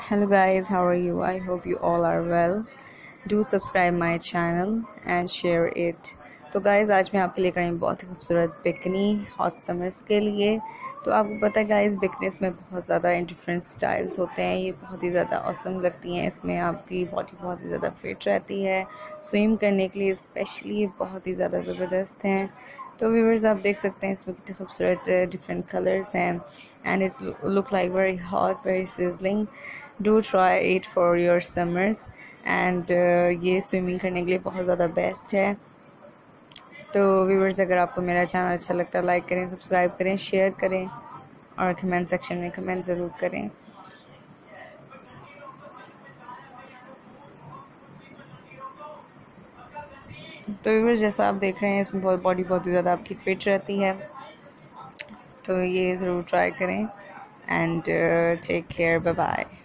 Hello guys, how are you? I hope you all are well. Do subscribe my channel and share it. तो guys आज मैं आपके लेकर आई हूँ बहुत ही खूबसूरत बिकनी हॉट समर्स के लिए। तो आपको पता है गाइज़ बिकनीज में बहुत ज़्यादा डिफरेंट स्टाइल्स होते हैं। ये बहुत ही ज़्यादा ऑसम लगती हैं। इसमें आपकी बॉडी बहुत ही ज़्यादा फिट रहती है। स्विम करने के लिए स्पेशली बहुत ही ज़्यादा ज़बरदस्त हैं। तो व्यूअर्स आप देख सकते हैं इसमें कितने खूबसूरत डिफरेंट कलर्स हैं and it's look like very hot, very sizzling. Do try it for your summers and ये स्विमिंग करने के लिए बहुत ज़्यादा बेस्ट है। तो व्यूअर्स अगर आपको मेरा चैनल अच्छा लगता है लाइक करें, सब्सक्राइब करें, शेयर करें और कमेंट सेक्शन में कमेंट ज़रूर करें। तो व्यूअर्स जैसा आप देख रहे हैं इसमें बॉडी बहुत ही ज़्यादा आपकी फिट रहती है। तो ये ज़रूर ट्राई करें and take care, bye bye.